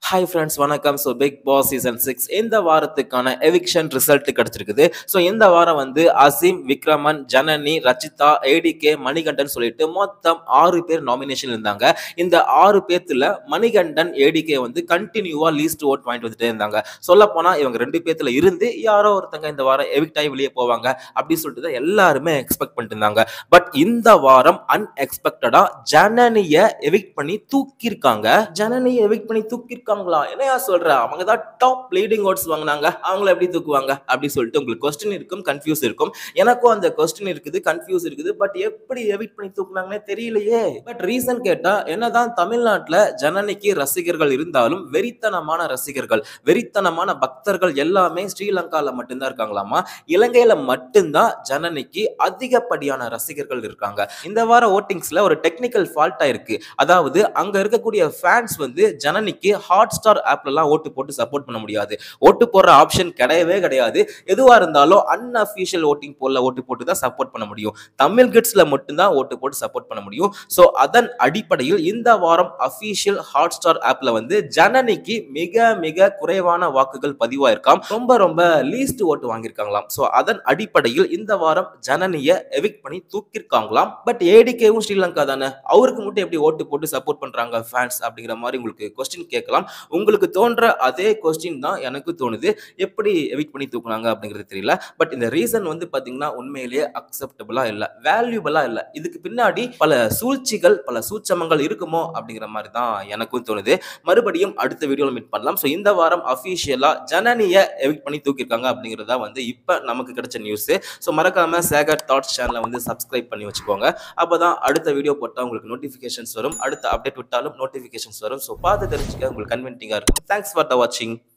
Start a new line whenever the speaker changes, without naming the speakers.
Hi friends வணக்கம். So Bigg Boss season 6 இந்த வாரத்துக்கான எவிக்ஷன் ரிசல்ட் கிடைச்சிருக்குது. ஸோ இந்த வாரம் வந்து அசீம், விக்ரமன், ஜனனி, ரச்சிதா, ஏடிகே, மணிகண்டன் சொல்லிட்டு மொத்தம் 6 பேர் நாமினேஷன் இருந்தாங்க. இந்த 6 பேத்துல மணிகண்டன், ஏடிகே வந்து கண்டினியூவா லீஸ்ட் ஓட் வாங்கிட்டு வந்துட்டே இருந்தாங்க. சொல்ல போனா இவங்க 2 பேத்துல இருந்து யாரோ ஒருத்தங்க இந்த வாரம் எவிக்ட் ஆகி வெளியே போவாங்க அப்படி சொல்லிட்டு தான் எல்லாருமே எக்ஸ்பெக்ட் பண்ணிட்டு இருந்தாங்க. பட் இந்த வாரம் அன்எக்ஸ்பெக்டடா ஜனனிய எவிக்ட் பண்ணி தூக்கியிருக்காங்க. ஜனனியை எவிக்ட் பண்ணி தூக்கியிருக்காங்களா? என்னையா சொல்ற? அவங்க தான் டாப் லீடிங் ஓட்ஸ் வாங்கினாங்க, அவங்கள எப்படி தூக்குவாங்க அப்படி சொல்லிட்டு உங்களுக்கு கொஸ்டின் இருக்கும், கன்ஃபியூஸ் இருக்கும். எனக்கும் அந்த கொஸ்டின் இருக்குது, கன்ஃபியூஸ் இருக்குது. பட் எப்படி எவிக்ட் பண்ணி தூக்குனாங்கன்னே தெரியலையே. பட் ரீசன் கேட்டா, என்னதான் தமிழ்நாட்டுல ஜனனிக்கு ரசிகர்கள் இருந்தாலும் வெறித்தனமான ரசிகர்கள், வெறித்தனமான பக்தர்கள் எல்லாமே ஸ்ரீலங்கால மட்டும்தான் இருக்காங்களாமா. இலங்கையில மட்டும்தான் ஜனனிக்கு அதிகப்படியான ரசிகர்கள் இருக்காங்க. இந்த வார ஓட்டிங்ஸ்ல ஒரு டெக்னிக்கல் ஃபால்ட்டா இருக்கு. அதாவது அங்க இருக்கக்கூடிய ஃபேன்ஸ் வந்து ஜனனிக்கு ஹாட்ஸ்டார் ஆப்லலாம் ஓட்டு போட்டு சப்போர்ட் பண்ண முடியாது. ஓட்டு போடுற ஆப்ஷன் கிடையவே கிடையாது. எதுவா இருந்தாலும் அன்அஃபிஷியல் ஓட்டிங் போல ஓட்டு போட்டு தான் சப்போர்ட் பண்ண முடியும். தமிழ் கிட்ஸ்ல மட்டும்தான் ஓட்டு போட்டு சப்போர்ட் பண்ண முடியும். ஸோ அதன் அடிப்படையில் இந்த வாரம் அஃபிஷியல் ஹாட்ஸ்டார் ஆப்ல வந்து ஜனனிக்கு மிக மிக குறைவான வாக்குகள் பதிவாயிருக்காம். ரொம்ப லீஸ்ட் ஓட்டு வாங்கியிருக்காங்களாம். ஸோ அதன் அடிப்படையில் இந்த வாரம் ஜனனியை எவிக்ட் பண்ணி தூக்கியிருக்காங்களாம். பட் ஏடிகேவும் ஸ்ரீலங்கா தானே, அவருக்கு மட்டும் எப்படி ஓட்டு போட்டு சப்போர்ட் பண்றாங்க ஃபேன்ஸ் அப்படிங்கிற மாதிரி உங்களுக்கு கொஸ்டின் கேட்கலாம். உங்களுக்கு தோன்ற அதே கொஸ்டின் தான் எனக்கு தோணுது. எப்படி எவிக்ட் பண்ணி தூக்குனாங்க அப்படிங்கிறது தெரியல. பட் இந்த ரீசன் வந்து பாத்தீங்கன்னா உண்மையிலேயே அக்செப்டபிளா இல்ல, வேல்யூபிளா இல்ல. இதுக்கு பின்னாடி பல சூழ்ச்சிகள், பல சூட்சமங்கள் இருக்குமோ அப்படிங்கிற மாதிரி தான் எனக்கும் தோணுது. மறுபடியும் அடுத்த வீடியோல மீட் பண்ணலாம். ஸோ இந்த வாரம் அஃபிஷியலா ஜனனியை எவிக்ட் பண்ணி தூக்கியிருக்காங்க அப்படிங்கிறதா வந்து இப்ப நமக்கு கிடைச்ச நியூஸ். ஸோ மறக்காம சேகர் தாட்ஸ் சேனலை வந்து சப்ஸ்கிரைப் பண்ணி வச்சுக்கோங்க. அப்பதான் அடுத்த வீடியோ போட்டா உங்களுக்கு நோட்டிபிகேஷன்ஸ் வரும், அடுத்த அப்டேட் விட்டாலும் நோட்டிபிகேஷன்ஸ் வரும். ஸோ பார்த்து தெரிஞ்சுக்க உங்களுக்கு கன்வென்டிங்கா இருக்கும். தேங்க்ஸ் ஃபார் த வாட்சிங்.